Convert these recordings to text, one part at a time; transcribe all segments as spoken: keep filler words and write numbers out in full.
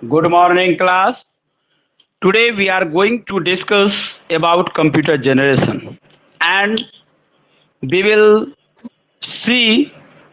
Good morning, class. Today we are going to discuss about computer generation, and we will see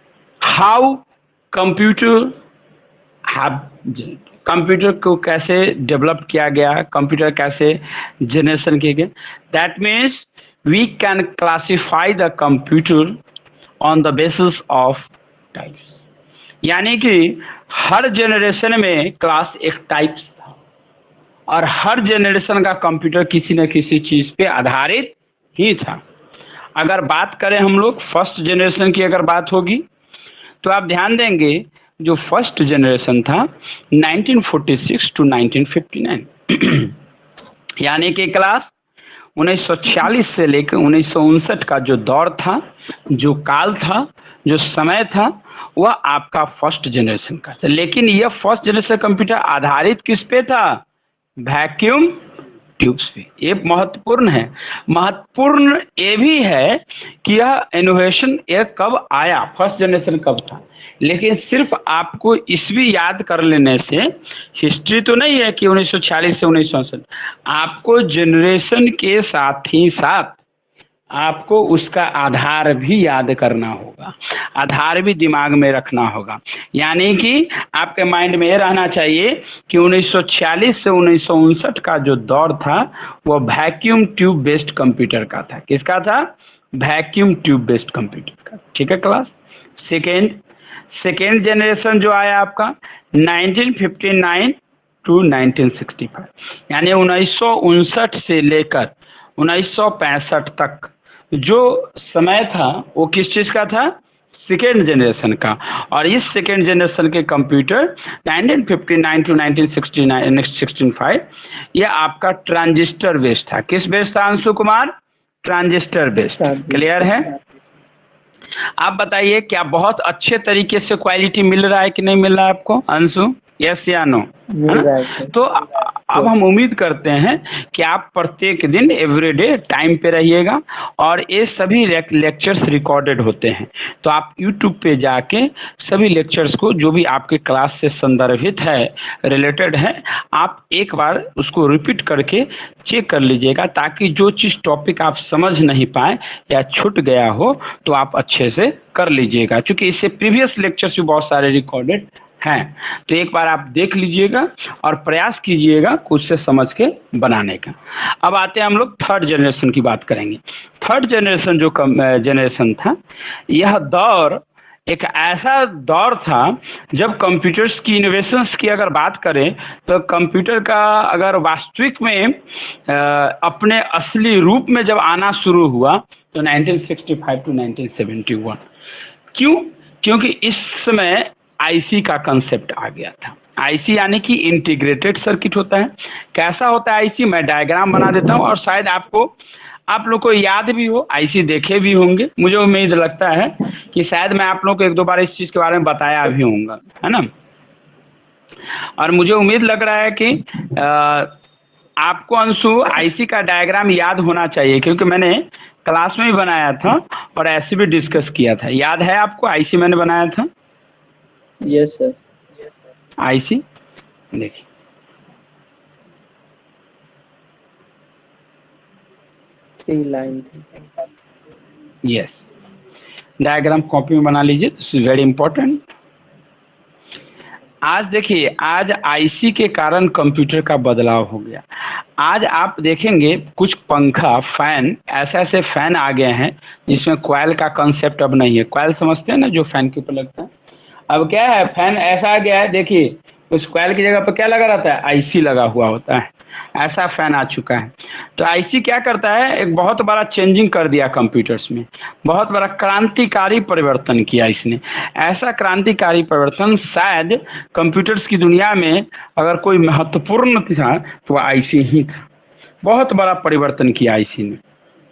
how computer have computer को कैसे develop किया गया, computer कैसे generation किए गए. That means we can classify the computer on the basis of types. यानी कि हर जनरेशन में क्लास एक टाइप्स था और हर जनरेशन का कंप्यूटर किसी न किसी चीज पे आधारित ही था. अगर बात करें हम लोग फर्स्ट जनरेशन की अगर बात होगी तो आप ध्यान देंगे जो फर्स्ट जनरेशन था nineteen forty six to nineteen fifty nine यानी कि क्लास उन्नीस सौ छियालीस से लेकर उन्नीस सौ उनसठ का जो दौर था, जो काल था, जो समय था, वह आपका फर्स्ट जनरेशन का था. लेकिन यह फर्स्ट जनरेशन कंप्यूटर आधारित किस पे था? वैक्यूम ट्यूब्स पे. ये महत्वपूर्ण है. महत्वपूर्ण ये भी है कि यह इनोवेशन ये कब आया, फर्स्ट जनरेशन कब था. लेकिन सिर्फ आपको ईस्वी याद कर लेने से हिस्ट्री तो नहीं है कि उन्नीस सौ छियालीस से उन्नीस सौ उनसठ. आपको जनरेशन के साथ ही साथ आपको उसका आधार भी याद करना होगा, आधार भी दिमाग में रखना होगा. यानी कि आपके माइंड में ये रहना चाहिए कि उन्नीस सौ छियालीस से उन्नीस सौ उनसठ का जो दौर था वो वैक्यूम ट्यूब बेस्ड कंप्यूटर का था. किसका था? वैक्यूम ट्यूब बेस्ड कंप्यूटर का. ठीक है क्लास. सेकेंड सेकेंड जनरेशन जो आया आपका nineteen fifty nine to nineteen sixty five, यानी उन्नीस सौ उनसठ से लेकर उन्नीस सौ पैंसठ तक जो समय था वो किस चीज का था? सेकेंड जनरेशन का. और इस सेकेंड जनरेशन के computer nineteen fifty nine to nineteen sixty five ये आपका ट्रांजिस्टर बेस्ड था. किस बेस्ड था Anshu Kumar? Transistor based. Clear है? आप बताइए क्या बहुत अच्छे तरीके से क्वालिटी मिल रहा है कि नहीं मिल रहा है आपको अंशु? यस या नो? तो अब हम उम्मीद करते हैं कि आप प्रत्येक दिन एवरीडे टाइम पे रहिएगा और ये सभी लेक्चर्स रिकॉर्डेड होते हैं. तो आप यूट्यूब पे जाके सभी लेक्चर्स को जो भी आपके क्लास से संदर्भित है, रिलेटेड है, आप एक बार उसको रिपीट करके चेक कर लीजिएगा ताकि जो चीज़ टॉपिक आप समझ नहीं पाए या छूट गया हो तो आप अच्छे से कर लीजिएगा. क्योंकि इससे प्रीवियस लेक्चर्स भी बहुत सारे रिकॉर्डेड हैं. तो एक बार आप देख लीजिएगा और प्रयास कीजिएगा खुद से समझ के बनाने का. अब आते हैं हम लोग थर्ड जनरेशन की बात करेंगे. थर्ड जनरेशन जो जनरेशन था, यह दौर एक ऐसा दौर था जब कंप्यूटर्स की इनोवेशंस की अगर बात करें तो कंप्यूटर का अगर वास्तविक में आ, अपने असली रूप में जब आना शुरू हुआ तो nineteen sixty five to nineteen seventy one. क्यों? क्योंकि इस समय आईसी का कंसेप्ट आ गया था. आईसी यानी कि इंटीग्रेटेड सर्किट होता है. कैसा होता है आईसी? मैं डायग्राम बना देता हूं और शायद आपको आप लोग को याद भी हो, आईसी देखे भी होंगे. मुझे उम्मीद लगता है कि शायद मैं आप लोग को एक दो बार इस चीज के बारे में बताया भी होऊंगा, है ना. और मुझे उम्मीद लग रहा है कि आ, आपको अंशु आईसी का डायग्राम याद होना चाहिए क्योंकि मैंने क्लास में भी बनाया था और ऐसे भी डिस्कस किया था. याद है आपको आईसी मैंने बनाया था? Yes sir. आईसी देखिए, थ्री लाइन थी. यस, डायग्राम कॉपी में बना लीजिए. This is very important. आज देखिए, आज आईसी के कारण कंप्यूटर का बदलाव हो गया. आज आप देखेंगे कुछ पंखा, फैन, ऐसे ऐसे फैन आ गए हैं जिसमें कॉइल का कंसेप्ट अब नहीं है. कॉइल समझते हैं ना, जो फैन के ऊपर लगता है. अब क्या है, फैन ऐसा आ गया है, देखिए उस कॉइल की जगह पर क्या लगा रहता है? आईसी लगा हुआ होता है. ऐसा फैन आ चुका है. तो आईसी क्या करता है? एक बहुत बड़ा चेंजिंग कर दिया कंप्यूटर्स में, बहुत बड़ा क्रांतिकारी परिवर्तन किया इसने. ऐसा क्रांतिकारी परिवर्तन शायद कंप्यूटर्स की दुनिया में अगर कोई महत्वपूर्ण था तो आईसी ही था. बहुत बड़ा परिवर्तन किया आईसी ने.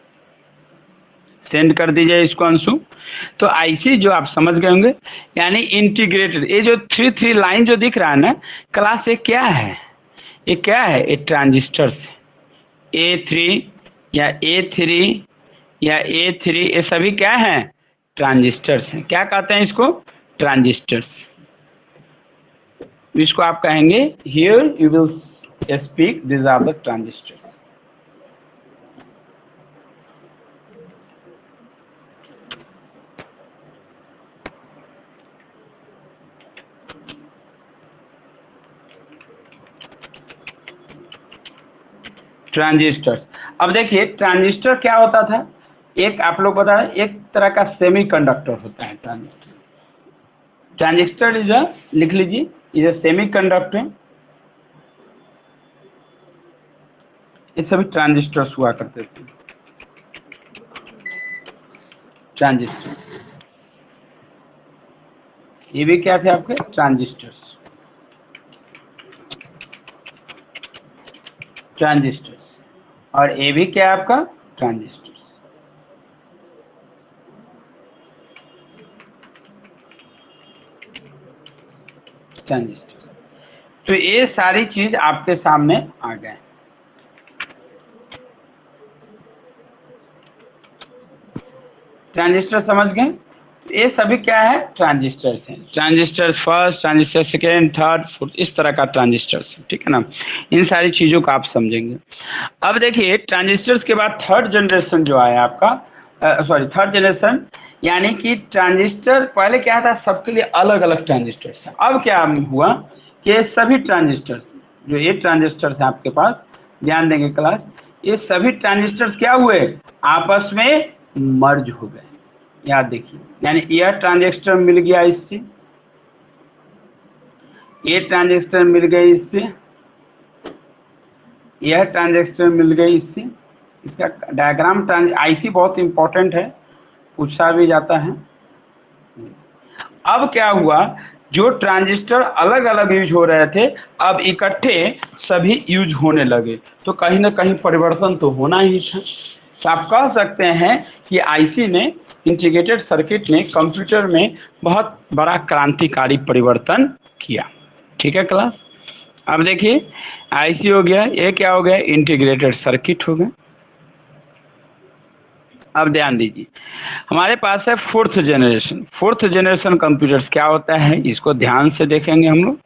सेंड कर दीजिए इसको अंशु. तो आईसी जो आप समझ गए होंगे यानी इंटीग्रेटेड. ये जो थ्री थ्री लाइन जो दिख रहा है ना क्लास, ये क्या है? ये क्या है? ये ट्रांजिस्टर से ए थ्री या ए थ्री या ए थ्री ये सभी क्या है? ट्रांजिस्टर्स हैं. क्या कहते हैं इसको? ट्रांजिस्टर्स. इसको आप कहेंगे here you will speak this are the transistors. Transistors. अब देखिए ट्रांजिस्टर क्या होता था, एक आप लोग बता रहे एक तरह का सेमीकंडक्टर होता है ट्रांजिस्टर। ट्रांजिस्टर इज अ, लिख लीजिए, इज अ सेमीकंडक्टर। ये सभी ट्रांजिस्टर्स हुआ करते थे, ट्रांजिस्टर। ये भी क्या थे आपके ट्रांजिस्टर्स, ट्रांजिस्टर्स। और ये भी क्या है आपका ट्रांजिस्टर्स। ट्रांजिस्टर। तो ये सारी चीज आपके सामने आ गए। ट्रांजिस्टर समझ गए, ये सभी क्या है ट्रांजिस्टर्स हैं। Transistors first, transistor second, third, fourth, इस तरह का ट्रांजिस्टर्स है, ठीक है ना। इन सारी चीजों को आप समझेंगे। अब देखिए ट्रांजिस्टर्स के बाद थर्ड जनरेशन जो आया आपका, सॉरी थर्ड जनरेशन, यानी कि ट्रांजिस्टर पहले क्या था सबके लिए अलग अलग ट्रांजिस्टर्स है। अब क्या हुआ कि सभी ट्रांजिस्टर्स, जो ये ट्रांजिस्टर्स हैं आपके पास, ध्यान देंगे क्लास, ये सभी ट्रांजिस्टर्स क्या हुए आपस में मर्ज हो गए। याद देखिए, यानी यह ट्रांजिस्टर मिल गया इससे, ये ट्रांजिस्टर मिल गई इससे, यह ट्रांजिस्टर मिल गई इससे। इसका डायग्राम ट्रांज आईसी बहुत इंपॉर्टेंट है, पूछा भी जाता है। अब क्या हुआ, जो ट्रांजिस्टर अलग अलग यूज हो रहे थे अब इकट्ठे सभी यूज होने लगे, तो कहीं ना कहीं परिवर्तन तो होना ही था। तो आप कह सकते हैं कि आईसी ने, इंटीग्रेटेड सर्किट ने कंप्यूटर में बहुत बड़ा क्रांतिकारी परिवर्तन किया। ठीक है क्लास। अब देखिए आईसी हो गया, ये क्या हो गया इंटीग्रेटेड सर्किट हो गया। अब ध्यान दीजिए, हमारे पास है fourth generation. Fourth generation computers क्या होता है, इसको ध्यान से देखेंगे हम लोग।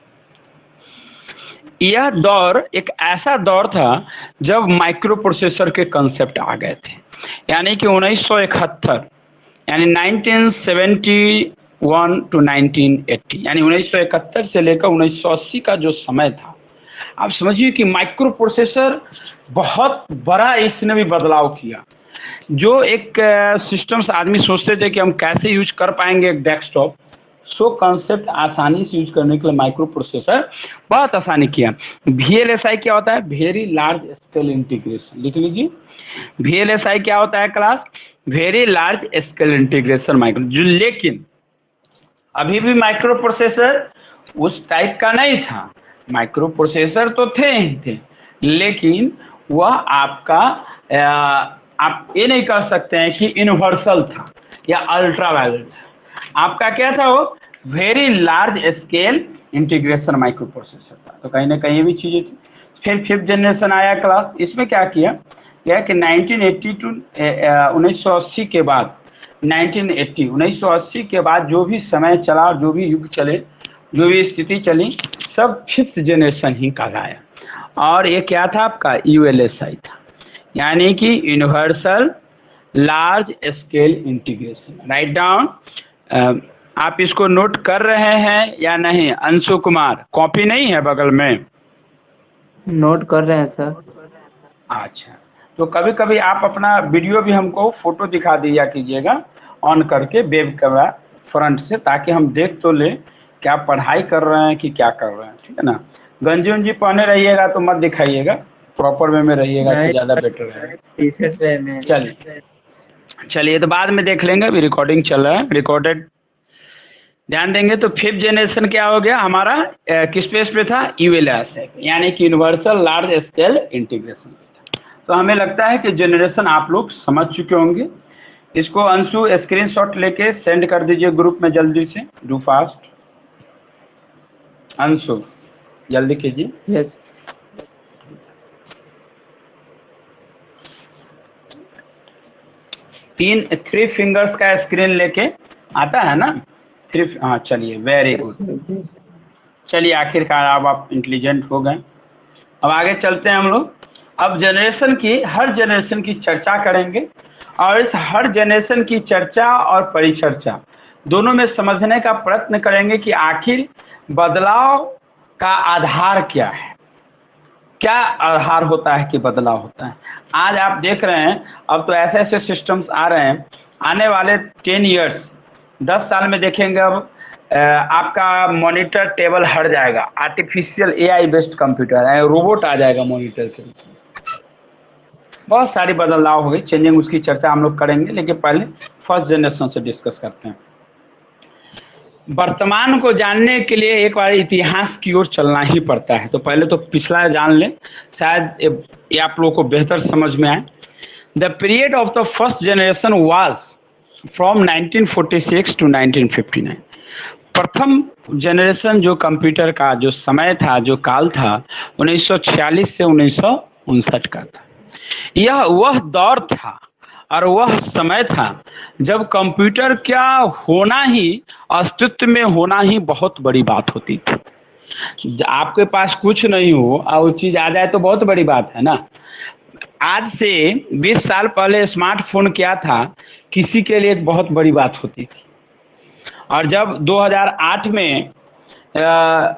यह दौर एक ऐसा दौर था जब माइक्रो प्रोसेसर के कंसेप्ट आ गए थे, यानी कि उन्नीस सौ इकहत्तर, यानी nineteen seventy one to nineteen eighty, यानी उन्नीस सौ इकहत्तर से लेकर उन्नीस सौ अस्सी का जो समय था, आप समझिए कि माइक्रो प्रोसेसर बहुत बड़ा इसने भी बदलाव किया। जो एक सिस्टम से आदमी सोचते थे कि हम कैसे यूज कर पाएंगे एक डेस्कटॉप, सो कंसेप्ट आसानी से यूज करने के लिए माइक्रो प्रोसेसर बहुत आसानी किया। वीएलएसआई क्या होता है, वेरी लार्ज स्केल इंटीग्रेशन, लिख लीजिए। वीएलएसआई क्या होता है class, very large scale integration micro. जो लेकिन अभी भी माइक्रो प्रोसेसर उस टाइप का नहीं था। माइक्रो प्रोसेसर तो थे ही थे, लेकिन वह आपका आ, आप ये नहीं कह सकते हैं कि यूनिवर्सल था या अल्ट्रा वायलेट। आपका क्या था, वो very large scale integration micro processor था। तो कहीं ना कहीं ये भी चीजें थी। फिर फिफ्थ जनरेशन आया क्लास, इसमें क्या किया क्या कि नाइनटीन एटी टू उन्नीस सौ अस्सी के बाद, नाइनटीन एटी उन्नीस सौ अस्सी के बाद जो भी समय चला, जो भी युग चले, जो भी स्थिति चली, सब फिफ्थ जनरेशन ही कहलाया। और ये क्या था आपका यूएलएसआई था, यानी कि universal large scale integration. Right down. आप इसको नोट कर रहे हैं या नहीं अंशु कुमार, कॉपी नहीं है बगल में? नोट कर रहे हैं सर। अच्छा, तो कभी कभी आप अपना वीडियो भी हमको फोटो दिखा दिया कीजिएगा ऑन करके वेब कैमरा फ्रंट से, ताकि हम देख तो ले क्या पढ़ाई कर रहे हैं कि क्या कर रहे हैं, ठीक है ना। गंजी उंजी पहने रहिएगा तो मत दिखाइएगा, प्रॉपर वे में रहिएगा तो ज़्यादा बेटर रहेगा। टी शर्ट पहने हैं। चलिए चलिए, तो बाद में देख लेंगे, अभी रिकॉर्डिंग चल रहा है, रिकॉर्डेड ध्यान देंगे। तो फिफ्थ जनरेशन क्या हो गया हमारा, अ, किस पेस पे था, यूएलएसआई, यानी कि यूनिवर्सल लार्ज स्केल इंटीग्रेशन। तो हमें लगता है कि जनरेशन आप लोग समझ चुके होंगे। इसको अंशु स्क्रीनशॉट लेके सेंड कर दीजिए ग्रुप में जल्दी से, डू फास्ट। अंशु जल्दी कीजिए। यस। तीन थ्री फिंगर्स का स्क्रीन लेके आता है ना, थ्री, हाँ चलिए वेरी गुड। चलिए आखिरकार अब आप इंटेलिजेंट हो गए। अब आगे चलते हैं हम लोग। अब जनरेशन की, हर जनरेशन की चर्चा करेंगे और इस हर जनरेशन की चर्चा और परिचर्चा दोनों में समझने का प्रयत्न करेंगे कि आखिर बदलाव का आधार क्या है, क्या आधार होता है कि बदलाव होता है। आज आप देख रहे हैं अब तो ऐसे ऐसे सिस्टम्स आ रहे हैं, आने वाले टेन इयर्स दस साल में देखेंगे अब आपका मॉनिटर टेबल हट जाएगा, आर्टिफिशियल एआई बेस्ड कंप्यूटर है, रोबोट आ जाएगा मॉनिटर के रूप में। बहुत सारी बदलाव हो गई, चेंजिंग, उसकी चर्चा हम लोग करेंगे, लेकिन पहले फर्स्ट जनरेशन से डिस्कस करते हैं। वर्तमान को जानने के लिए एक बार इतिहास की ओर चलना ही पड़ता है, तो पहले तो पिछला जान लें, शायद ये आप लोगों को बेहतर समझ में आए। The period of the first generation was from nineteen forty six to nineteen fifty nine. प्रथम जनरेशन जो कंप्यूटर का जो समय था, जो काल था, उन्नीस सौ छियालीस से उन्नीस सौ उनसठ का था। यह वह दौर था और वह समय था जब कंप्यूटर क्या होना ही, अस्तित्व में होना ही बहुत बड़ी बात होती थी। आपके पास कुछ नहीं हो और वो चीज आ जाए तो बहुत बड़ी बात है ना। आज से बीस साल पहले स्मार्टफोन क्या था, किसी के लिए एक बहुत बड़ी बात होती थी। और जब दो हज़ार आठ में आ,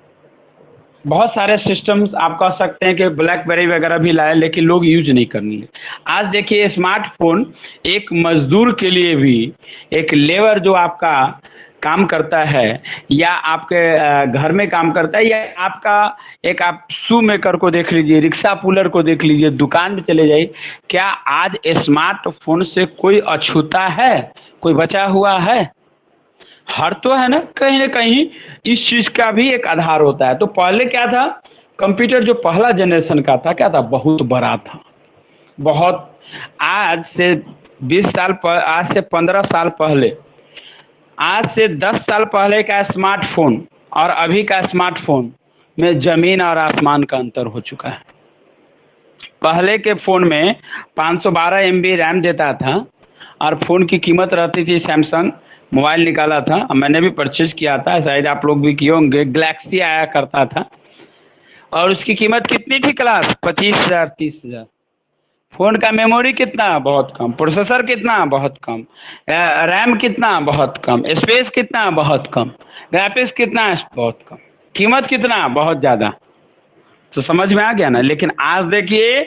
बहुत सारे सिस्टम्स आप कह सकते हैं कि ब्लैकबेरी वगैरह भी लाए, लेकिन लोग यूज नहीं करने लगे। आज देखिए स्मार्टफोन एक मजदूर के लिए भी, एक लेबर जो आपका काम करता है या आपके घर में काम करता है, या आपका एक, आप शू मेकर को देख लीजिए, रिक्शा पुलर को देख लीजिए, दुकान में चले जाइए, क्या आज स्मार्टफोन से कोई अछूता है, कोई बचा हुआ है? हर तो है ना, कहीं ना कहीं इस चीज का भी एक आधार होता है। तो पहले क्या था, कंप्यूटर जो पहला जनरेशन का था, क्या था, बहुत बड़ा था, बहुत। आज से बीस साल पर, आज से पंद्रह साल पहले, आज से दस साल पहले का स्मार्टफोन और अभी का स्मार्टफोन में जमीन और आसमान का अंतर हो चुका है। पहले के फोन में पाँच सौ बारह एम बी रैम देता था और फोन की कीमत रहती थी, सैमसंग मोबाइल निकाला था, मैंने भी परचेज किया था, शायद आप लोग भी किए होंगे, गैलेक्सी आया करता था और उसकी कीमत कितनी थी क्लास, पच्चीस हजार तीस हजार। फोन का मेमोरी कितना, बहुत कम, प्रोसेसर कितना, बहुत कम, रैम कितना, बहुत कम, स्पेस कितना, बहुत कम, ग्राफिक्स कितना, बहुत कम, कीमत कितना, बहुत ज्यादा। तो समझ में आ गया ना। लेकिन आज देखिए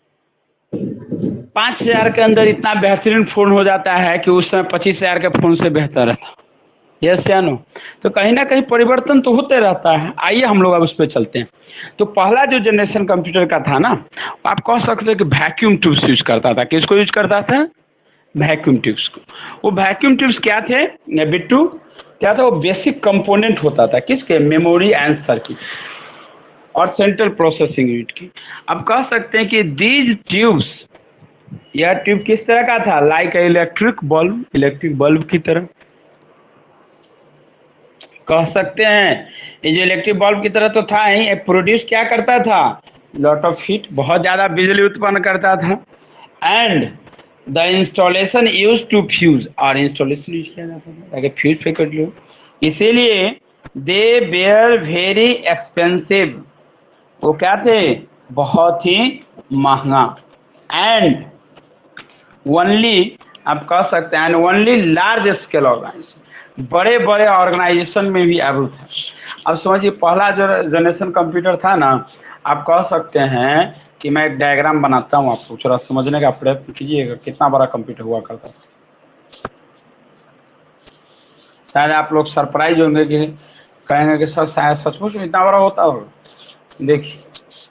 पांच हजार के अंदर इतना बेहतरीन फोन हो जाता है कि उस समय पच्चीस हजार के फोन से बेहतर था। यस या नो? तो कहीं ना कहीं परिवर्तन तो होते रहता है। आइए हम लोग अब उस पर चलते हैं। तो पहला जो जनरेशन कंप्यूटर का था ना, आप कह सकते हैं कि वैक्यूम ट्यूब्स यूज करता था। किसको यूज करता था? वैक्यूम ट्यूब्स को। वो वैक्यूम ट्यूब्स क्या थे बिट्टू, क्या था? वो बेसिक कंपोनेंट होता था किसके? मेमोरी एंड सर्किट और सेंट्रल प्रोसेसिंग यूनिट की। अब कह सकते हैं कि दीज ट्यूब्स, यह ट्यूब किस तरह का था? Like electric bulb, electric bulb की तरह कह सकते हैं। ये जो इलेक्ट्रिक बल्ब की तरह तो था ही, प्रोड्यूस क्या करता था? लॉट ऑफ हीट, बहुत ज्यादा बिजली उत्पन्न करता था। And the installation use to fuse, और इंस्टॉलेशन यूज किया जाता था ताकि फ्यूज पे कर लो। इसीलिए दे वेयर वेरी एक्सपेंसिव, वो क्या थे? बहुत ही महंगा। एंड ओनली, आप कह सकते हैं, ओनली लार्ज स्केल ऑर्गेनाइजेशन, बड़े बड़े ऑर्गेनाइजेशन में भी अवरुद्ध है। अब समझिए पहला जो जनरेशन कंप्यूटर था ना, आप कह सकते हैं कि मैं एक डायग्राम बनाता हूँ, आपको थोड़ा समझने का प्रयत्न कीजिएगा कितना बड़ा कंप्यूटर हुआ करता था। शायद आप लोग सरप्राइज होंगे कि कहेंगे कि सर शायद सचमुच में इतना बड़ा होता होगा। देखिए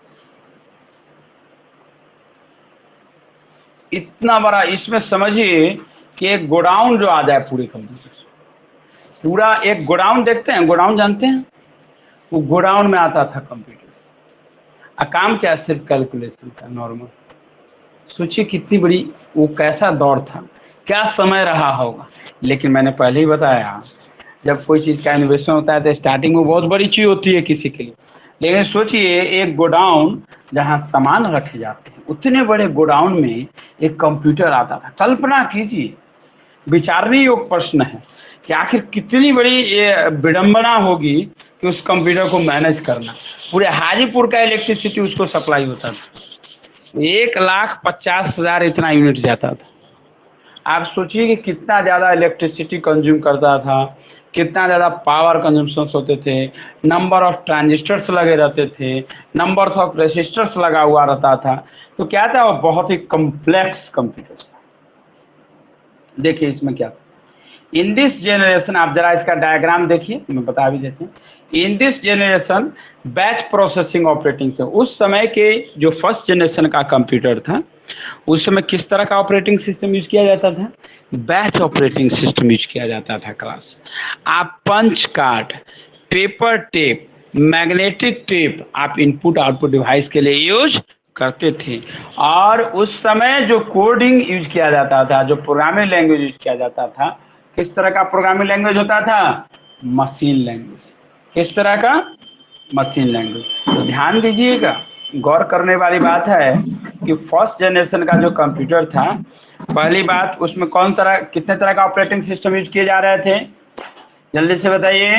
इतना बड़ा, इसमें समझिए कि एक गोडाउन जो आ जाए पूरे कंप्यूटर, पूरा एक गोडाउन, देखते हैं गोडाउन, जानते हैं? वो गोडाउन में आता था कंप्यूटर। आ काम क्या? सिर्फ कैलकुलेशन का, नॉर्मल। सोचिए कितनी बड़ी, वो कैसा दौर था, क्या समय रहा होगा। लेकिन मैंने पहले ही बताया, जब कोई चीज का इनोवेशन होता है तो स्टार्टिंग में बहुत बड़ी चीज होती है किसी के लिए। लेकिन सोचिए एक गोडाउन जहां सामान रखे जाते हैं, उतने बड़े गोडाउन में एक कंप्यूटर आता था। कल्पना कीजिए, विचारने योग्य प्रश्न है कि आखिर कितनी बड़ी ये विडंबना होगी कि उस कंप्यूटर को मैनेज करना। पूरे हाजीपुर का इलेक्ट्रिसिटी उसको सप्लाई होता था, एक लाख पचास हजार इतना यूनिट जाता था। आप सोचिए कि कितना ज़्यादा इलेक्ट्रिसिटी कंज्यूम करता था, कितना ज़्यादा पावर कंजम्पशन होते थे, नंबर ऑफ ट्रांजिस्टर्स लगे रहते थे, नंबर्स ऑफ रेसिस्टर्स लगा हुआ रहता था। तो क्या था, वो बहुत ही कॉम्प्लेक्स कंप्यूटर था। देखिए इसमें क्या था, इन दिस जनरेशन, आप जरा इसका डायग्राम देखिए, मैं बता भी देते हैं। In this generation batch processing operating से, उस समय के जो फर्स्ट जनरेशन का कंप्यूटर था उस समय किस तरह का ऑपरेटिंग सिस्टम यूज किया जाता था, बैच ऑपरेटिंग सिस्टम यूज किया जाता था क्लास। आप punch card, paper tape, magnetic tape आप इनपुट आउटपुट डिवाइस के लिए यूज करते थे। और उस समय जो कोडिंग यूज किया जाता था, जो प्रोग्रामिंग लैंग्वेज यूज किया जाता था, किस तरह का प्रोग्रामिंग लैंग्वेज होता था, मशीन लैंग्वेज। किस तरह का, मशीन लैंग्वेज। तो ध्यान दीजिएगा, गौर करने वाली बात है कि फर्स्ट जनरेशन का जो कंप्यूटर था, पहली बात उसमें कौन तरह कितने तरह का ऑपरेटिंग सिस्टम यूज किए जा रहे थे, जल्दी से बताइए।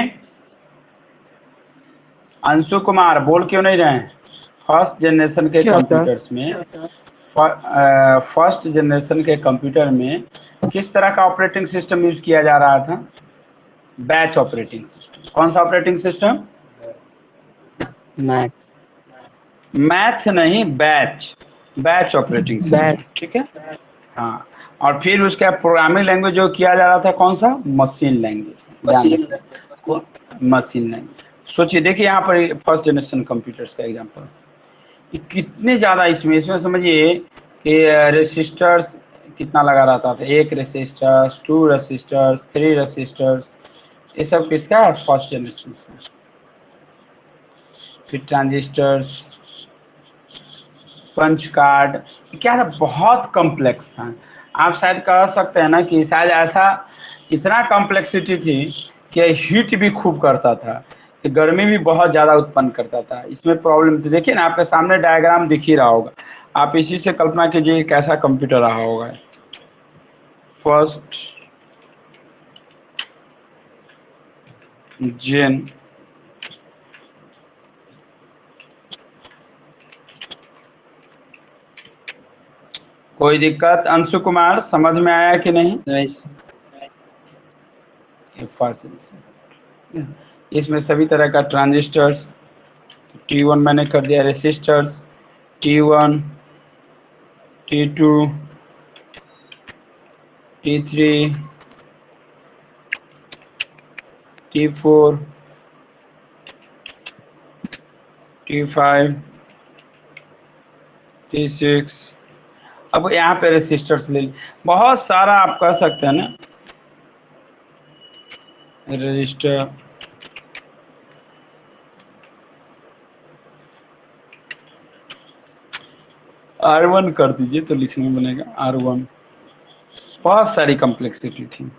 अंशु कुमार बोल क्यों नहीं रहे हैं। फर्स्ट जनरेशन के कंप्यूटर्स में, फर्स्ट जनरेशन के कंप्यूटर में किस तरह का ऑपरेटिंग सिस्टम यूज किया जा रहा था, बैच ऑपरेटिंग सिस्टम। कौन सा ऑपरेटिंग सिस्टम, मैथ मैथ नहीं, बैच, बैच ऑपरेटिंग सिस्टम, ठीक है। हाँ, और फिर उसका प्रोग्रामिंग लैंग्वेज जो किया जा रहा था कौन सा, मशीन लैंग्वेज, मशीन लैंग्वेज। सोचिए, देखिए यहाँ पर फर्स्ट जनरेशन कंप्यूटर्स का एग्जांपल, कितने ज़्यादा इसमें इसमें समझिए कि रेसिस्टर्स कितना लगा रहता था, एक resistors, two resistors, three resistors, ये सब किसका है, फर्स्ट जनरेशन का। फिर ट्रांजिस्टर्स, पंच कार्ड, क्या था, बहुत कॉम्प्लेक्स था। आप शायद कह सकते हैं ना कि शायद ऐसा इतना कॉम्प्लेक्सिटी थी कि हीट भी खूब करता था, कि गर्मी भी बहुत ज़्यादा उत्पन्न करता था। इसमें प्रॉब्लम थी। देखिए ना, आपके सामने डायग्राम दिख ही रहा होगा, आप इसी से कल्पना कीजिए कैसा कंप्यूटर रहा होगा फर्स्ट जेन। कोई दिक्कत अंशु कुमार, समझ में आया कि नहीं। इसमें सभी तरह का ट्रांजिस्टर्स, टी वन मैंने कर दिया, resistors T one, T two, T three, T four, T five, T six. अब यहाँ पे रेसिस्टर्स ले, बहुत सारा आप कह सकते हैं ना, रजिस्टर, आर वन कर दीजिए तो लिखने में बनेगा आर वन। बहुत सारी कॉम्प्लेक्सिटी थी।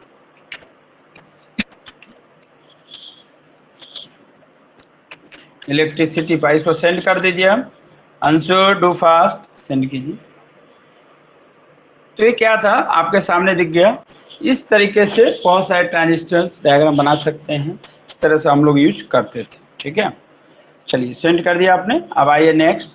इलेक्ट्रिसिटी बाईस को सेंड कर दीजिए, हम अंशु डू फास्ट सेंड कीजिए। तो ये क्या था, आपके सामने दिख गया। इस तरीके से बहुत सारे ट्रांजिस्टर्स डायग्राम बना सकते हैं, इस तरह से हम लोग यूज करते थे, ठीक है। चलिए सेंड कर दिया आपने। अब आइए नेक्स्ट,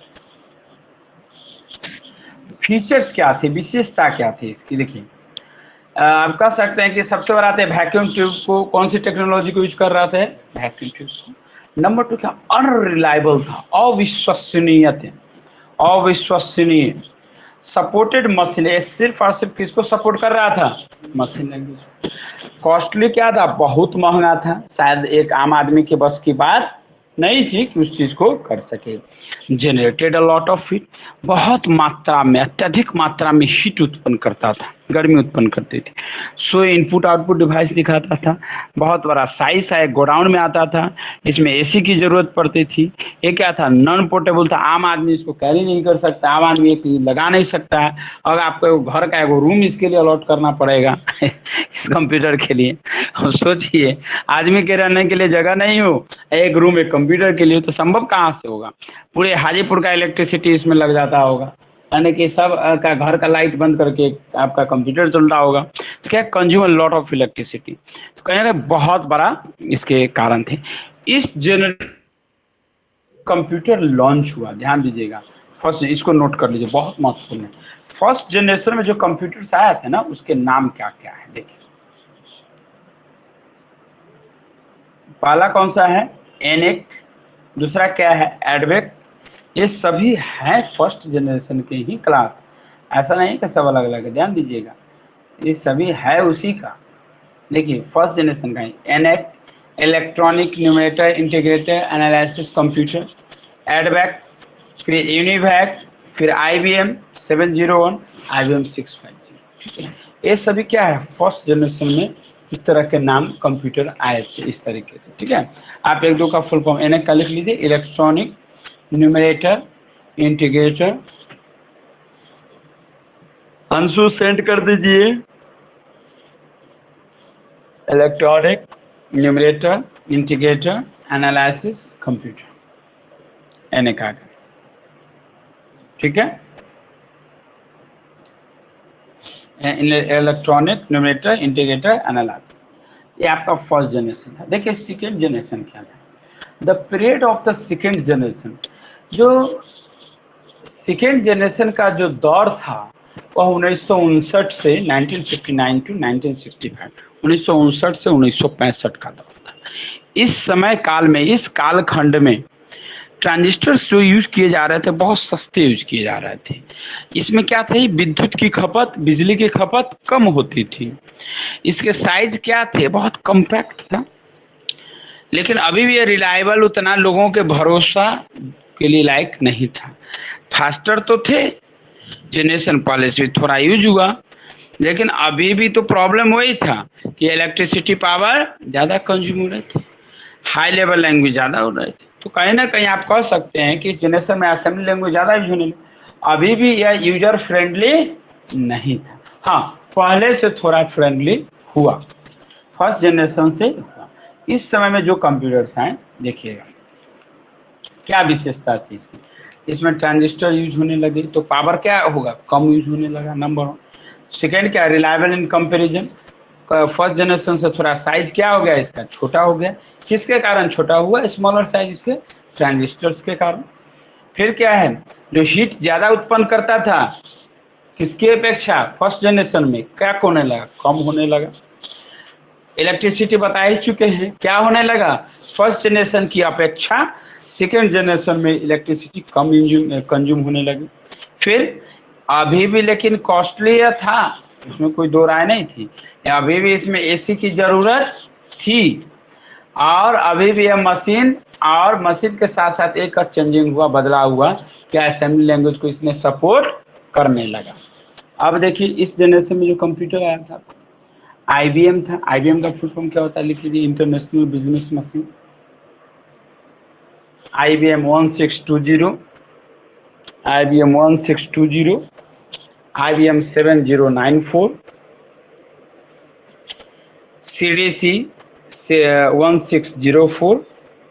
फीचर्स क्या थे, विशेषता क्या थी इसकी। देखिए आप कह सकते हैं कि सबसे बड़ा थे वैक्यूम ट्यूब को, कौन सी टेक्नोलॉजी को यूज कर रहा था, वैक्यूम ट्यूब को। नंबर टू क्या, अनरिलायबल था, अविश्वसनीय थे, अविश्वसनीय। सपोर्टेड मशीन, सिर्फ और सिर्फ किसको सपोर्ट कर रहा था, मशीन लैंग्वेज। कॉस्टली क्या था, बहुत महंगा था, शायद एक आम आदमी के बस की बात नहीं थी कि उस चीज को कर सके। Generated a lot of heat, बहुत मात्रा में, अत्यधिक मात्रा में हीट उत्पन्न करता था, गर्मी उत्पन्न करती थी। सो इनपुट आउटपुट डिवाइस दिखाता था, बहुत बड़ा साइज था, एक गोडाउन में आता था, इसमें एसी की जरूरत पड़ती थी। ये क्या था, नॉन पोर्टेबल था, आम आदमी इसको कैरी नहीं कर सकता, आम आदमी एक लगा नहीं सकता है। और आपको घर का एक रूम इसके लिए अलॉट करना पड़ेगा इस कंप्यूटर के लिए। सोचिए, आदमी के रहने के लिए जगह नहीं हो, एक रूम एक कंप्यूटर के लिए, तो संभव कहाँ से होगा। पूरे हाजीपुर का इलेक्ट्रिसिटी इसमें लग जाता होगा, यानी कि सब का घर का लाइट बंद करके आपका कंप्यूटर चल रहा होगा, तो क्या कंज्यूम लॉट ऑफ इलेक्ट्रिसिटी। तो कहीं ना बहुत बड़ा इसके कारण थे। इस जनरेशन कंप्यूटर लॉन्च हुआ, ध्यान दीजिएगा, फर्स्ट, इसको नोट कर लीजिए, बहुत महत्वपूर्ण है। फर्स्ट जनरेशन में जो कंप्यूटर्स आए थे ना, उसके नाम क्या क्या है देखिए। पहला कौन सा है? एनेक। दूसरा क्या है? एडवेक। ये सभी हैं फर्स्ट जनरेशन के ही क्लास, ऐसा नहीं कि सब अलग अलग है, ध्यान दीजिएगा, ये सभी है उसी का। देखिए फर्स्ट जनरेशन का ENIAC, electronic numerator integrated analysis computer, EDVAC, फिर यूनिवैक, फिर IBM seven zero one, IBM six five zero. ये सभी क्या है? फर्स्ट जनरेशन में इस तरह के नाम कंप्यूटर आए थे इस तरीके से, ठीक है। आप एक दो का फुल फॉर्म एनेक का लिख लीजिए, electronic numerator integrator. Anshu send कर दीजिए, electronic numerator integrator analysis computer, ENIAC आ गया, ठीक है। इलेक्ट्रॉनिक न्यूमरेटर इंटीग्रेटर एनालिसिस, ये आपका फर्स्ट जनरेशन था। देखिए सेकेंड जनरेशन क्या था? The period of the second generation, जो सेकेंड जनरेशन का जो दौर था वह उन्नीस सौ उनसठ से nineteen fifty nine to nineteen sixty five, उन्नीस सौ उनसठ से उन्नीस सौ पैंसठ का दौर था। इस समय काल में, इस कालखंड में ट्रांजिस्टर्स जो यूज किए जा रहे थे बहुत सस्ते यूज किए जा रहे थे। इसमें क्या था? विद्युत की खपत, बिजली की खपत कम होती थी। इसके साइज क्या थे? बहुत कॉम्पैक्ट था। लेकिन अभी भी ये रिलायबल उतना लोगों के भरोसा के लिए लायक नहीं था। फास्टर तो थे, जनरेशन पहले से थोड़ा यूज हुआ, लेकिन अभी भी तो प्रॉब्लम वही था कि इलेक्ट्रिसिटी पावर ज़्यादा कंज्यूम हो रहे थे, हाई लेवल लैंग्वेज ज़्यादा हो रहे थे। तो कहीं ना कहीं आप कह सकते हैं कि इस जनरेशन में असेंबली लैंग्वेज ज़्यादा यूज होने लगी। अभी भी यह यूजर फ्रेंडली नहीं था, हाँ पहले से थोड़ा फ्रेंडली हुआ, फर्स्ट जनरेशन से हुआ। इस समय में जो कंप्यूटर्स हैं देखिएगा क्या विशेषता थी इसकी। इसमें ट्रांजिस्टर यूज होने लगे तो पावर क्या होगा? कम यूज होने लगा, नंबर वन। सेकेंड क्या? Reliable in comparison, first generation से थोड़ा साइज क्या हो गया इसका? छोटा हो गया। किसके कारण छोटा हुआ? स्मॉलर साइज इसके ट्रांजिस्टर्स के कारण। फिर क्या है? जो हीट ज्यादा उत्पन्न करता था किसकी अपेक्षा? फर्स्ट जनरेशन में क्या होने लगा? कम होने लगा। इलेक्ट्रिसिटी बता ही चुके हैं क्या होने लगा? फर्स्ट जनरेशन की अपेक्षा सेकेंड जनरेशन में इलेक्ट्रिसिटी कम कंज्यूम होने लगी। फिर अभी भी लेकिन कॉस्टली था, इसमें कोई दो राय नहीं थी, अभी भी इसमें एसी की जरूरत थी, और अभी भी यह मशीन, और मशीन के साथ साथ एक और चेंजिंग हुआ, बदलाव हुआ, क्या असेंबली लैंग्वेज को इसने सपोर्ट करने लगा। अब देखिए इस जनरेशन में जो कंप्यूटर आया था आईबीएम था। आईबीएम का फुल फॉर्म क्या होता है? लिख लीजिए, international business machine. IBM one six two zero, IBM one six two zero, IBM seven zero nine four, CDC one six zero four,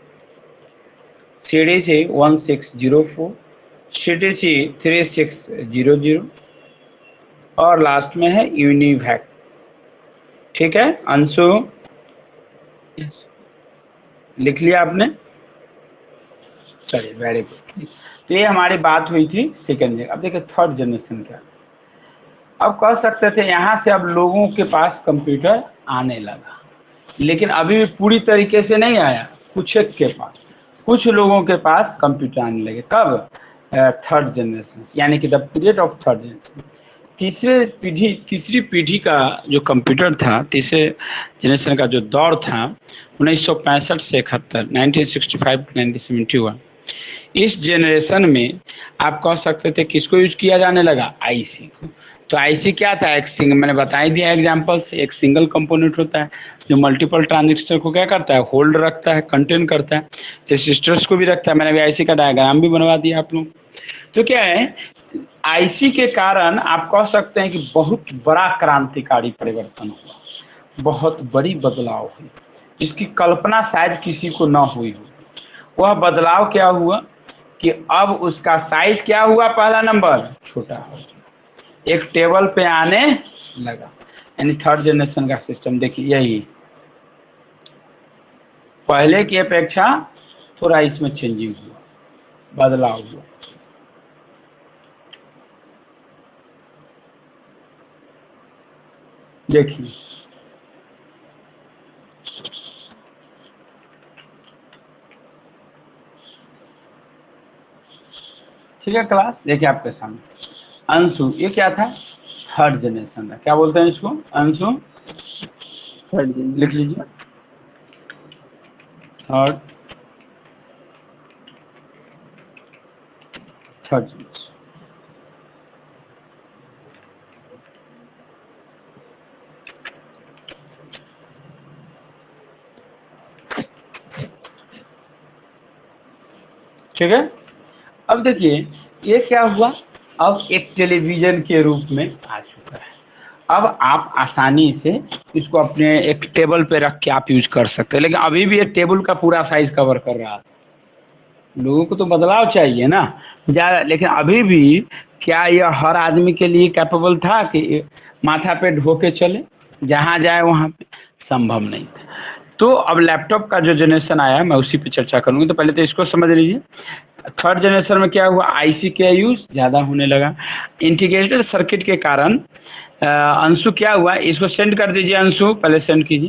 CDC one six zero four, CDC three six zero zero, और last में है UNIVAC, ठीक है। Anshu yes. लिख लिया आपने? चलिए very good. तो ये हमारी बात हुई थी सेकेंड। अब देखिए थर्ड जनरेशन क्या। अब कह सकते थे यहाँ से अब लोगों के पास कंप्यूटर आने लगा, लेकिन अभी भी पूरी तरीके से नहीं आया। कुछ एक के पास, कुछ लोगों के पास कंप्यूटर आने लगे। कब? थर्ड जनरेशन, यानी कि the period of third generation, तीसरे पीढ़ी तीसरी पीढ़ी का जो कंप्यूटर था, तीसरे जनरेशन का जो दौर था उन्नीस सौ पैंसठ से इकहत्तर, nineteen sixty five to nineteen seventy one. इस जनरेशन में आप कह सकते थे किसको यूज किया जाने लगा? आईसी को। तो आईसी क्या था? एक सिंगल, मैंने बता ही दिया एग्जांपल से, एक सिंगल कंपोनेंट होता है जो मल्टीपल ट्रांजिस्टर को क्या करता है? होल्ड रखता है, कंटेन करता है, रेसिस्टर्स को भी रखता है। मैंने भी आईसी का डायग्राम भी बनवा दिया आप लोग। तो क्या है, आईसी के कारण आप कह सकते हैं कि बहुत बड़ा क्रांतिकारी परिवर्तन हुआ, बहुत बड़ी बदलाव हुई, जिसकी कल्पना शायद किसी को न हुई हो। वह बदलाव क्या हुआ कि अब उसका साइज क्या हुआ? पहला नंबर छोटा हो, एक टेबल पे आने लगा, यानी थर्ड जनरेशन का सिस्टम देखिए यही। पहले की अपेक्षा थोड़ा इसमें चेंजिंग हुआ, बदलाव हुआ। देखिए ठीक है क्लास, देखिए आपके सामने अंशु, ये क्या था, थर्ड जनरेशन था। क्या बोलते हैं इसको, अंशु, थर्ड लिख लीजिए, थर्ड थर्ड जनरेशन। ठीक है, अब देखिए ये क्या हुआ, अब एक टेलीविजन के रूप में आ चुका है। अब आप आसानी से इसको अपने एक टेबल पे रख के आप यूज कर सकते हैं, लेकिन अभी भी ये टेबल का पूरा साइज कवर कर रहा है। लोगों को तो बदलाव चाहिए ना, ज्यादा, लेकिन अभी भी क्या यह हर आदमी के लिए कैपेबल था कि माथा पे ढो के चले, जहाँ जाए वहाँ पे, संभव नहीं था। तो अब लैपटॉप का जो जनरेशन आया मैं उसी पे चर्चा करूंगी। तो पहले तो इसको समझ लीजिए, थर्ड जनरेशन में क्या हुआ, आईसी का यूज ज़्यादा होने लगा। इंटीग्रेटेड सर्किट के कारण अ, अंशु क्या हुआ, इसको सेंड कर दीजिए, अंशु पहले सेंड कीजिए,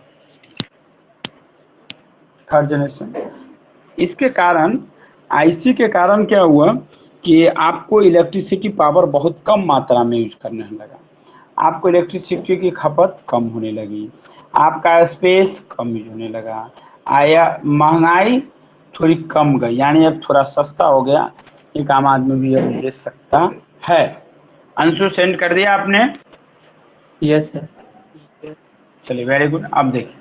थर्ड जनरेशन। इसके कारण, आईसी के कारण क्या हुआ कि आपको इलेक्ट्रिसिटी पावर बहुत कम मात्रा में यूज करने लगा, आपको इलेक्ट्रिसिटी की खपत कम होने लगी, आपका स्पेस कम यूज होने लगा, आया महंगाई थोड़ी कम गई, यानी अब थोड़ा सस्ता हो गया, एक आम आदमी भी अब ले सकता है। अंशु सेंड कर दिया आपने, यस सर। चलिए वेरी गुड। अब देखिए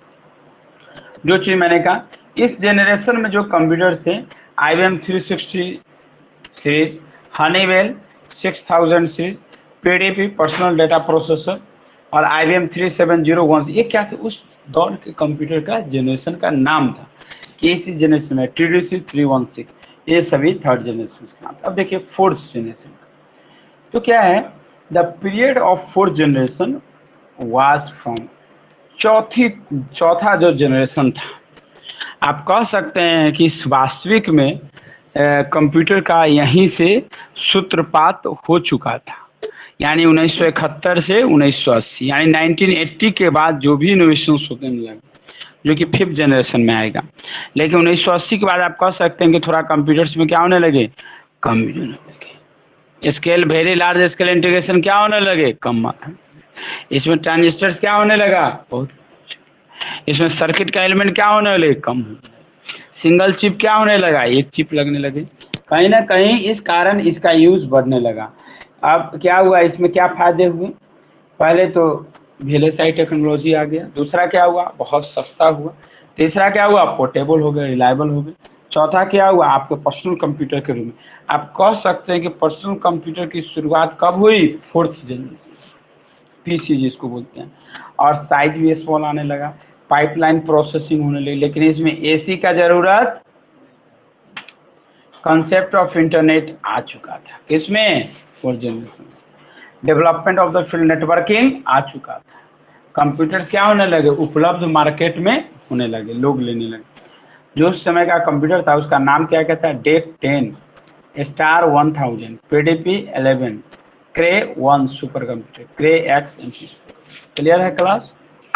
जो चीज मैंने कहा, इस जनरेशन में जो कंप्यूटर्स थे, I B M three sixty series, Honeywell six thousand series, PDP personal data processor और I B M three seven zero one, ये क्या थे, उस दौर के कंप्यूटर का जनरेशन का नाम था कि इसी जनरेशन में T D C three one six, ये सभी थर्ड जनरेशन का नाम था। अब देखिए फोर्थ जनरेशन, तो क्या है, the period of fourth generation was from, चौथी चौथा जो जनरेशन था, आप कह सकते हैं कि इस वास्तविक में कंप्यूटर का यहीं से सूत्रपात हो चुका था, यानी उन्नीस सौ इकहत्तर से उन्नीस सौ अस्सी, यानी नाइनटीन एट्टी के बाद जो भी इनोवेशन होने लगे, जो कि फिफ्थ जनरेशन में आएगा। लेकिन उन्नीस सौ अस्सी के बाद आप कह सकते हैं कि थोड़ा कंप्यूटर्स में क्या होने लगे, कम यूज होने लगे, scale very large scale integration क्या होने लगे, कम मात्रा, इसमें ट्रांजिस्टर्स क्या होने लगा, बहुत, इसमें सर्किट का एलिमेंट क्या होने लगे, कम, सिंगल चिप क्या होने लगा, एक चिप लगने लगे, कहीं ना कहीं इस कारण इसका यूज बढ़ने लगा। अब क्या हुआ, इसमें क्या फायदे हुए, पहले तो वीएलएसआई टेक्नोलॉजी आ गया, दूसरा क्या हुआ, बहुत सस्ता हुआ, तीसरा क्या हुआ, पोर्टेबल हो गया, रिलायबल हो गया, चौथा क्या हुआ, आपके पर्सनल कंप्यूटर के रूप में। आप कह सकते हैं कि पर्सनल कंप्यूटर की शुरुआत कब हुई, फोर्थ जनरेशन, पीसी जिसको बोलते हैं, और साइज भी स्मॉल आने लगा, पाइपलाइन प्रोसेसिंग होने लगी, लेकिन इसमें एसी का जरूरत, कॉन्सेप्ट ऑफ इंटरनेट आ चुका था, किसमें, fourth generation, development of the field networking आ चुका था, कंप्यूटर्स क्या होने लगे, उपलब्ध मार्केट में होने लगे, लोग लेने लगे। जो उस समय का कंप्यूटर था उसका नाम क्या कहता है, DEC ten, star one thousand, PDP eleven, Cray one super computer, Cray X, clear है क्लास।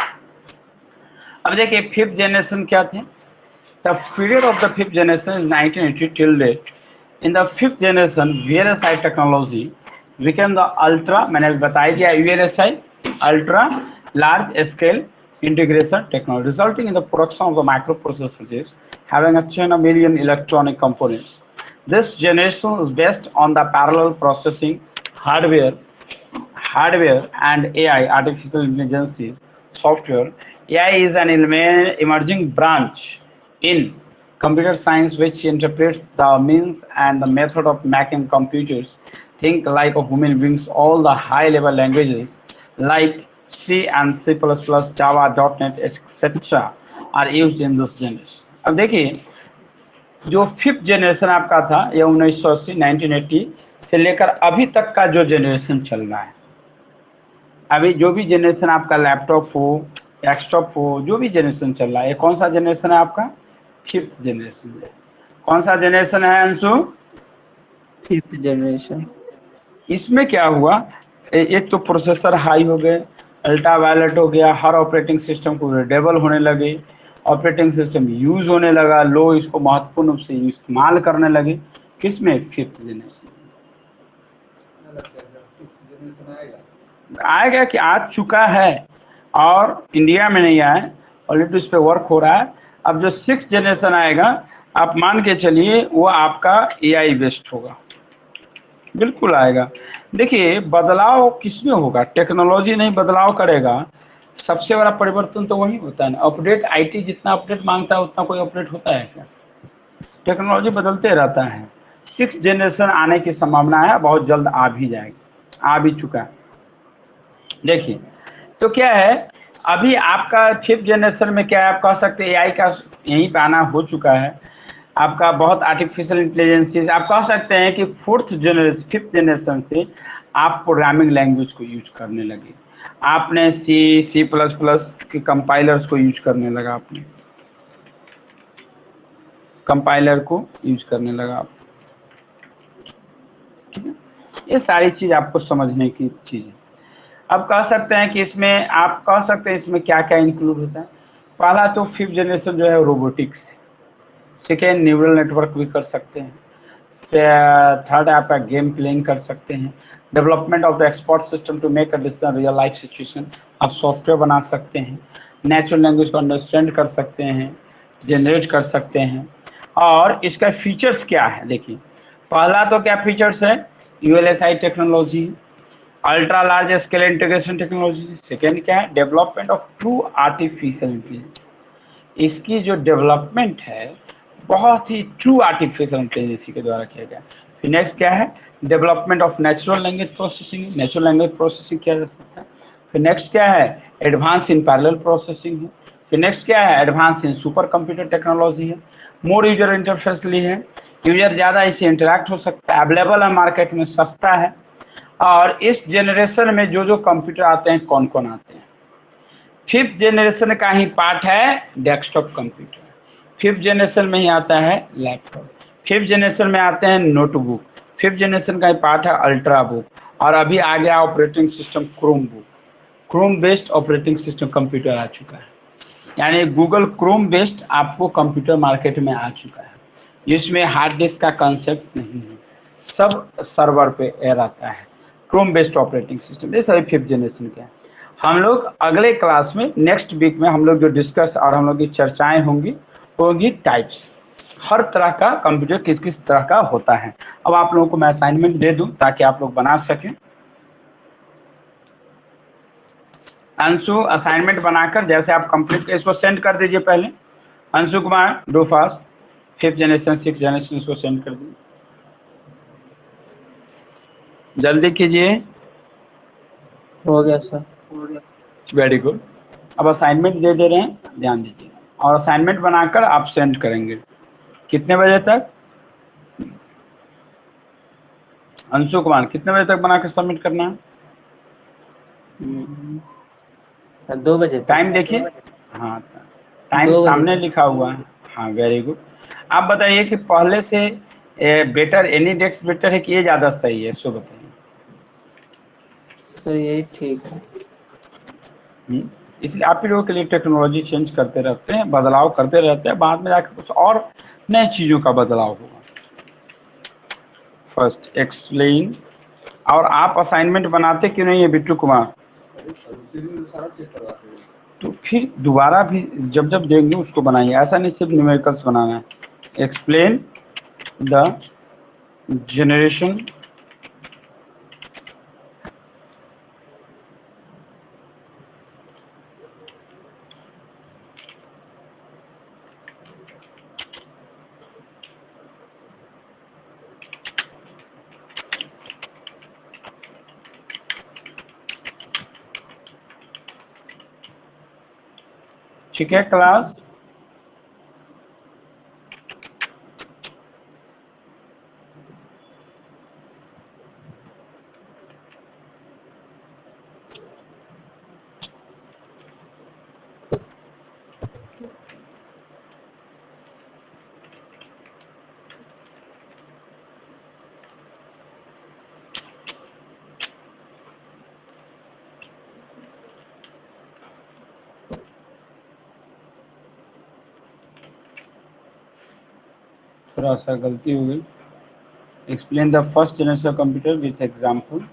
अब देखिए फिफ्थ जनरेशन क्या थे, the period of the fifth generation is nineteen eighty till date. In the fifth generation VLSI technology became the ultra, मैंने बताया दिया VLSI, ultra large scale integration technology resulting in the production of the microprocessor chips having a chain of million electronic components. This generation is based on the parallel processing hardware hardware and A I, artificial intelligence software. A I is an emerging branch in computer science which interprets the means and the method of making computers think like a human beings. All the high level languages like C and C plus plus, Java, dot net, et cetera are used in this generation. अब देखिए जो fifth generation आपका था ये उन्नीस सौ अस्सी nineteen eighty से लेकर अभी तक का जो जनरेशन चल रहा है, अभी जो भी जनरेशन आपका लैपटॉप हो डेस्कटॉप हो, जो भी जनरेशन चल रहा है, ये कौन सा जनरेशन है आपका? फिफ्थ जनरेशन है। कौन सा जनरेशन है अंशु? Fifth generation. इसमें क्या हुआ, ए- एक तो प्रोसेसर हाई हो गए, अल्ट्रा वायलेट हो गया, हर ऑपरेटिंग सिस्टम को रीडेबल होने लगे, ऑपरेटिंग सिस्टम यूज होने लगा, लोग इसको महत्वपूर्ण रूप से इस्तेमाल करने लगे। किसमें? Fifth generation. आएगा कि आ चुका है, और इंडिया में नहीं आया, ऑलरेडी उस पर वर्क हो रहा है। अब जो सिक्स जनरेशन आएगा, आप मान के चलिए वो आपका एआई बेस्ड होगा, बिल्कुल आएगा। देखिए बदलाव किसमें होगा? टेक्नोलॉजी नहीं बदलाव करेगा, सबसे बड़ा परिवर्तन तो वही होता है ना। अपडेट, आईटी जितना अपडेट मांगता है उतना कोई अपडेट होता है क्या? टेक्नोलॉजी बदलते रहता है। सिक्स जनरेशन आने की संभावना है, बहुत जल्द आ भी जाएगी, आ भी चुका है। देखिए तो क्या है, अभी आपका फिफ्थ जनरेशन में क्या है, आप कह सकते हैं एआई का यहीं पे आना हो चुका है, आपका बहुत आर्टिफिशियल इंटेलिजेंस, आप कह सकते हैं कि फोर्थ जनरेशन फिफ्थ जनरेशन से आप प्रोग्रामिंग लैंग्वेज को यूज करने लगे। आपने सी सी प्लस प्लस के कंपाइलर्स को यूज करने लगा, आपने कंपाइलर को यूज करने लगा आप। ठीक है, ये सारी चीज आपको समझने की चीज है। अब कह सकते हैं कि इसमें आप कह सकते हैं इसमें क्या क्या इंक्लूड होता है। पहला तो फिफ्थ जनरेशन जो है रोबोटिक्स है। सेकेंड, न्यूरल नेटवर्क भी कर सकते हैं। थर्ड, आपका गेम प्लेइंग कर सकते हैं। Development of the expert system to make a decision real life situation, आप सॉफ्टवेयर बना सकते हैं। नेचुरल लैंग्वेज को अंडरस्टैंड कर सकते हैं, जनरेट कर सकते हैं। और इसका फीचर्स क्या है, देखिए पहला तो क्या फीचर्स है, ULSI technology, ultra large scale integration technology. Second क्या है, development of true artificial intelligence, इसकी जो डेवलपमेंट है बहुत ही ट्रू आर्टिफिशियल इंटेलिजेंस के द्वारा किया गया। फिर नेक्स्ट क्या है, development of natural language processing, natural language processing किया जा सकता है। फिर नेक्स्ट क्या है, एडवांस इन पैरेलल प्रोसेसिंग है। फिर नेक्स्ट क्या है, advance in super computer technology है। मोर यूजर इंटरफेस ली है, यूजर ज़्यादा इससे इंटरेक्ट हो सकता है, अवेलेबल है मार्केट में, सस्ता है। और इस जनरेशन में जो जो कंप्यूटर आते हैं, कौन कौन आते हैं, फिफ्थ जनरेशन का ही पार्ट है डेस्कटॉप कंप्यूटर, फिफ्थ जनरेशन में ही आता है लैपटॉप, फिफ्थ जनरेशन में आते हैं नोटबुक, फिफ्थ जनरेशन का ही पार्ट है अल्ट्रा बुक, और अभी आ गया operating system chrome book. Chrome based operating system computer आ चुका है, यानी गूगल क्रोम बेस्ड आपको कंप्यूटर मार्केट में आ चुका है, जिसमें हार्ड डिस्क का कंसेप्ट नहीं है, सब सर्वर पे रहता है। क्रोम बेस्ड ऑपरेटिंग सिस्टम, ये सभी फिफ्थ जनरेशन के हैं। हम लोग अगले क्लास में, नेक्स्ट वीक में हम लोग जो डिस्कस और हम लोग की चर्चाएं होंगी वो होंगी टाइप्स, हर तरह का कंप्यूटर किस किस तरह का होता है। अब आप लोगों को मैं असाइनमेंट दे दूं ताकि आप लोग बना सकें। अंशु, असाइनमेंट बनाकर जैसे आप कंप्लीट इसको सेंड कर दीजिए पहले। Anshu Kumar, do fast, fifth generation six generation इसको सेंड कर दीजिए, जल्दी कीजिए। हो गया सर। Very good. अब असाइनमेंट दे दे रहे हैं, ध्यान दीजिए, और असाइनमेंट बनाकर आप सेंड करेंगे कितने बजे तक? अंशु कुमार, कितने बजे तक बनाकर सबमिट करना है? हम्म, दो बजे टाइम तक। देखिए, हाँ टाइम दो बजे सामने तक। लिखा हुआ है। हाँ वेरी गुड। आप बताइए कि पहले से बेटर, एनी डेस्क बेटर है कि ये ज़्यादा सही है, सो बताइए। सर यही ठीक है। हम्म, इसलिए आप ही लोगों के लिए टेक्नोलॉजी चेंज करते रहते हैं, बदलाव करते रहते हैं, बाद में जाकर कुछ और नई चीज़ों का बदलाव होगा। फर्स्ट एक्सप्लेन, और आप असाइनमेंट बनाते क्यों नहीं है बिट्टू कुमार? तो फिर दोबारा भी जब जब देंगे उसको बनाइए, ऐसा नहीं सिर्फ न्यूमेरिकल्स बनाना है। एक्सप्लेन द जनरेशन ठीक है क्लास? थोड़ा सा गलती हो गई। Explain the first generation computer with example.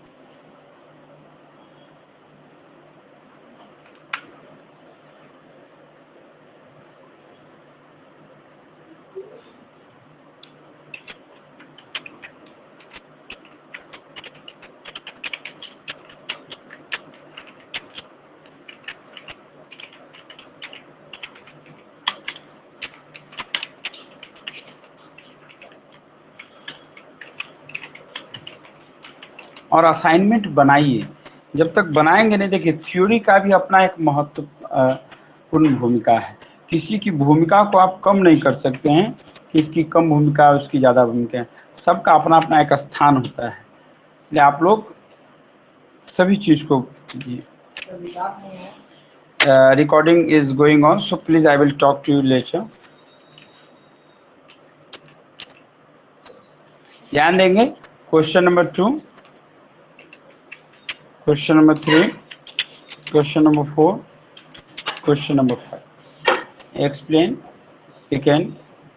और असाइनमेंट बनाइए, जब तक बनाएंगे नहीं, देखिए थ्योरी का भी अपना एक महत्वपूर्ण भूमिका है। किसी की भूमिका को आप कम नहीं कर सकते हैं, किसकी कम भूमिका है उसकी ज़्यादा भूमिका है, सबका अपना अपना एक स्थान होता है। इसलिए आप लोग सभी चीज़ को कीजिए। Recording is going on, so please I will talk to you later. ध्यान देंगे। Question number two, question number three, question number four, question number five. Explain second,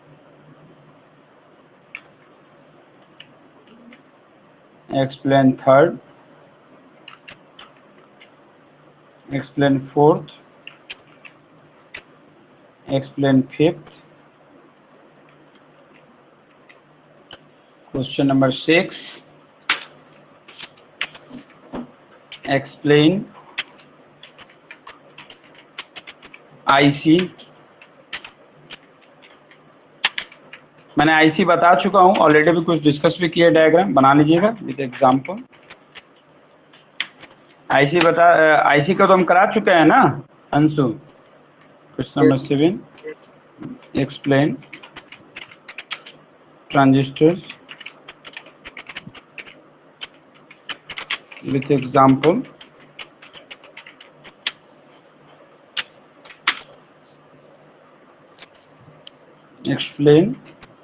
explain third, explain fourth, explain fifth, question number six, explain I C। मैंने IC बता चुका हूं already, भी कुछ discuss भी किया, डायग्राम बना लीजिएगा विद एग्जांपल। आईसी बता, आईसी का तो हम करा चुके हैं ना Anshu. Question number seven, explain transistors with example. Explain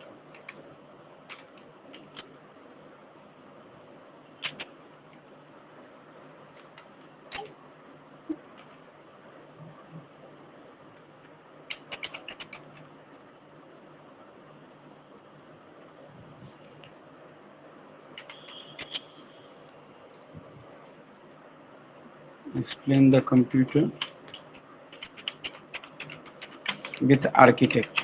explain the computer with architecture।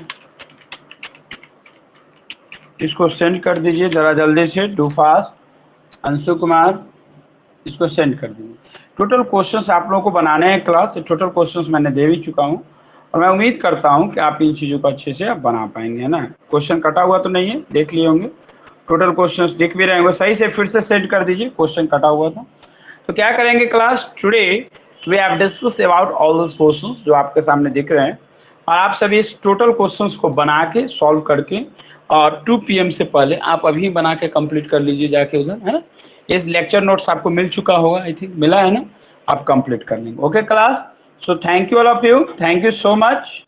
इसको सेंड कर दीजिए जरा जल्दी से, डू फास्ट। अंशु कुमार, इसको सेंड कर दीजिए। टोटल क्वेश्चंस आप लोगों को बनाने हैं क्लास, टोटल क्वेश्चंस मैंने दे भी चुका हूं, और मैं उम्मीद करता हूं कि आप इन चीज़ों को अच्छे से आप बना पाएंगे, है ना। क्वेश्चन कटा हुआ तो नहीं है, देख लिए होंगे, टोटल क्वेश्चंस दिख भी रहे होंगे। सही से फिर से सेंड कर दीजिए, क्वेश्चन कटा हुआ था। तो क्या करेंगे class, today we have discuss about all those questions जो आपके सामने दिख रहे हैं, और आप सभी इस टोटल क्वेश्चंस को बना के सॉल्व करके, और टू पी एम से पहले आप अभी बना के कंप्लीट कर लीजिए जाके उधर, है ना। ये लेक्चर नोट्स आपको मिल चुका होगा, आई थिंक मिला है ना, आप कंप्लीट कर लेंगे। Okay class, so thank you all of you, thank you so much.